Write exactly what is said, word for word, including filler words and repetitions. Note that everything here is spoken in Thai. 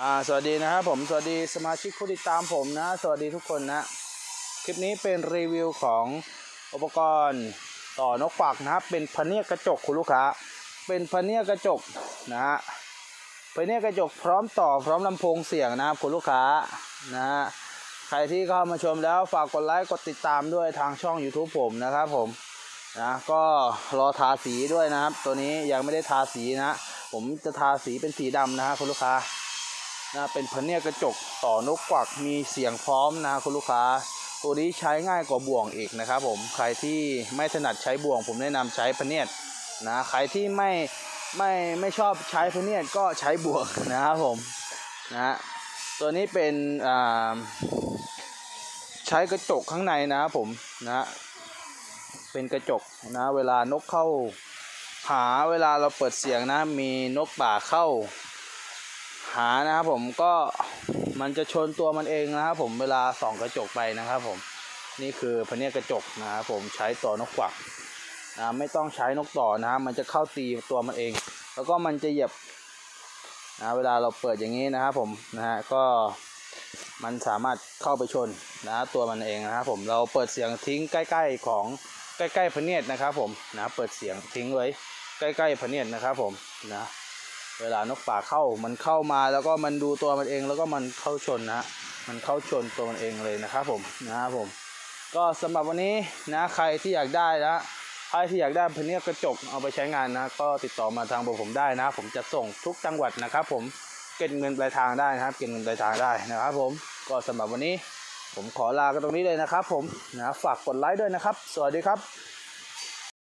อ่าสวัสดีนะครับผมสวัสดีสมาชิกผู้ติดตามผมนะสวัสดีทุกคนนะคลิปนี้เป็นรีวิวของอุปกรณ์ต่อนกกวักนะครับเป็นพเนียดกระจกคุณลูกค้าเป็นพเนียดกระจกนะฮะพเนียดกระจกพร้อมต่อพร้อมลำโพงเสียงนะครับคุณลูกค้านะฮะใครที่เข้ามาชมแล้วฝากกดไลค์กดติดตามด้วยทางช่อง ยูทูบ ผมนะครับผมนะก็รอทาสีด้วยนะครับตัวนี้ยังไม่ได้ทาสีนะผมจะทาสีเป็นสีดำนะฮะคุณลูกค้านะเป็นพเนียดกระจกต่อนกกวักมีเสียงพร้อมนะคุณลูกค้าตัวนี้ใช้ง่ายกว่าบ่วงอีกนะครับผมใครที่ไม่ถนัดใช้บ่วงผมแนะนำใช้พเนียดนะใครที่ไม่ไม่ไม่ชอบใช้พเนียดก็ใช้บ่วงนะครับผมนะตัวนี้เป็นอ่าใช้กระจกข้างในนะครับผมนะเป็นกระจกนะเวลานกเข้าหาเวลาเราเปิดเสียงนะมีนกป่าเข้าหานะครับผมก็มันจะชนตัวมันเองนะครับผมเวลาส่องกระจกไปนะครับผมนี่คือพเนียดกระจกนะครับผมใช้ต่อนกกวักนะไม่ต้องใช้นกต่อนะมันจะเข้าตีตัวมันเองแล้วก็มันจะเหยียบนะเวลาเราเปิดอย่างนี้นะครับผมนะฮะก็มันสามารถเข้าไปชนนะตัวมันเองนะครับผมเราเปิดเสียงทิ้งใกล้ๆของใกล้ๆพเนียดนะครับผมนะเปิดเสียงทิ้งไว้ใกล้ๆพเนียดนะครับผมนะเวลานกป่าเข้ามันเข้ามาแล้วก็มันดูตัวมันเองแล้วก็มันเข้าชนนะมันเข้าชนตัวมันเองเลยนะครับผมนะครับผมก็สำหรับวันนี้นะใครที่อยากได้นะใครที่อยากได้พเนียดกระจกเอาไปใช้งานนะก็ติดต่อมาทางเบอร์ผมได้นะผมจะส่งทุกจังหวัดนะครับผมเก็บเงินปลายทางได้นะครับเก็บเงินปลายทางได้นะครับผมก็สำหรับวันนี้ผมขอลากันตรงนี้เลยนะครับผมนะฝากกดไลค์ด้วยนะครับสวัสดีครับ